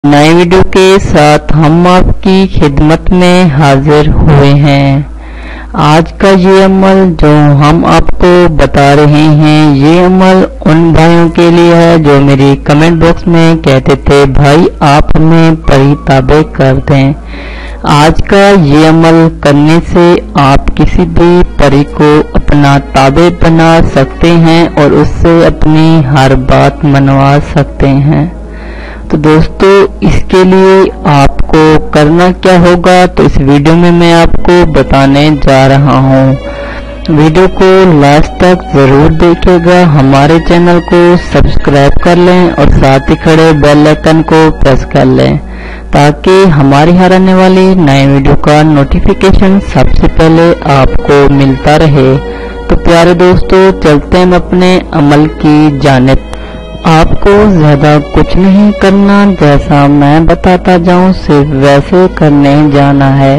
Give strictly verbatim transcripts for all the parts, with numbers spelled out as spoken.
नए वीडियो के साथ हम आपकी खिदमत में हाजिर हुए हैं। आज का ये अमल जो हम आपको बता रहे हैं, ये अमल उन भाइयों के लिए है जो मेरी कमेंट बॉक्स में कहते थे भाई आप हमें परी ताबे कर दें। आज का ये अमल करने से आप किसी भी परी को अपना ताबे बना सकते हैं और उससे अपनी हर बात मनवा सकते हैं। तो दोस्तों, इसके लिए आपको करना क्या होगा तो इस वीडियो में मैं आपको बताने जा रहा हूँ। वीडियो को लास्ट तक जरूर देखिएगा। हमारे चैनल को सब्सक्राइब कर लें और साथ ही खड़े बेल आइकन को प्रेस कर लें ताकि हमारी हर आने वाली नए वीडियो का नोटिफिकेशन सबसे पहले आपको मिलता रहे। तो प्यारे दोस्तों, चलते हैं अपने अमल की जानिब। आपको ज्यादा कुछ नहीं करना, जैसा मैं बताता जाऊं सिर्फ वैसे करने जाना है।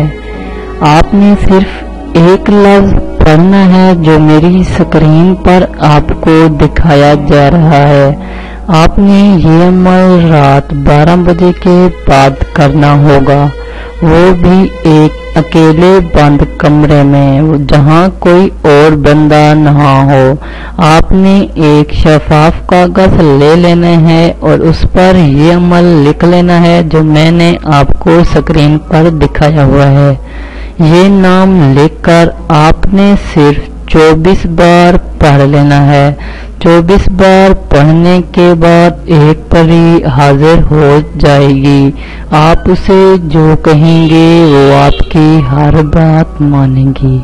आपने सिर्फ एक लफ्ज पढ़ना है जो मेरी स्क्रीन पर आपको दिखाया जा रहा है। आपने ये अमल रात बारह बजे के बाद करना होगा, वो भी एक अकेले बंद कमरे में जहां कोई और बंदा न हो। आपने एक शफाफ कागज ले लेना है और उस पर ये अमल लिख लेना है जो मैंने आपको स्क्रीन पर दिखाया हुआ है। ये नाम लिखकर आपने सिर्फ चौबीस बार पढ़ लेना है। चौबीस बार पढ़ने के बाद एक परी हाजिर हो जाएगी। आप उसे जो कहेंगे वो आपकी हर बात मानेगी।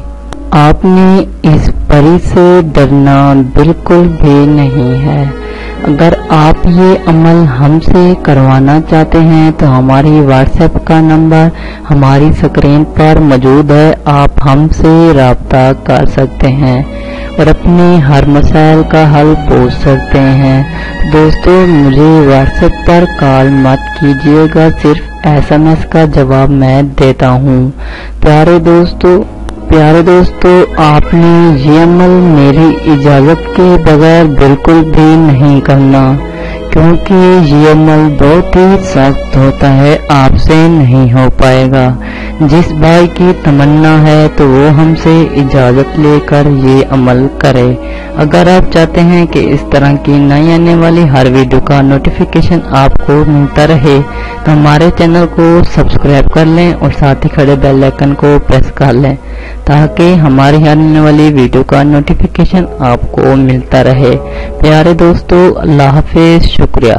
आपने इस परी से डरना बिल्कुल भी नहीं है। अगर आप ये अमल हमसे करवाना चाहते हैं तो हमारी व्हाट्सएप का नंबर हमारी स्क्रीन पर मौजूद है। आप हमसे राब्ता कर सकते हैं और अपने हर मसाइल का हल पूछ सकते हैं। दोस्तों, मुझे व्हाट्सएप पर कॉल मत कीजिएगा, सिर्फ एसएमएस का जवाब मैं देता हूँ। प्यारे दोस्तों प्यारे दोस्तों आपने ये अमल मेरी इजाजत के बगैर बिल्कुल भी नहीं करना, क्योंकि ये अमल बहुत ही सख्त होता है, आपसे नहीं हो पाएगा। जिस भाई की तमन्ना है तो वो हमसे इजाजत लेकर ये अमल करे। अगर आप चाहते हैं कि इस तरह की नई आने वाली हर वीडियो का नोटिफिकेशन आपको मिलता रहे तो हमारे चैनल को सब्सक्राइब कर लें और साथ ही खड़े बेल आइकन को प्रेस कर लें ताकि हमारी आने वाली वीडियो का नोटिफिकेशन आपको मिलता रहे। प्यारे दोस्तों, अल्लाह हाफिज, शुक्रिया।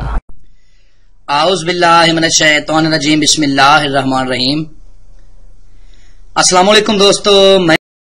आउज़ बिल्लाहि मिनश शैतानिर रजीम, बिस्मिल्लाहिर रहमानिर रहीम। अस्सलाम वालेकुम दोस्तों।